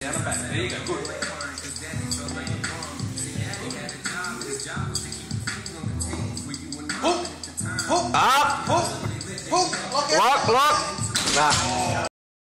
not bad. There you go. Good. Hook. Up. Hook. Hook. Lock. Lock. Nah.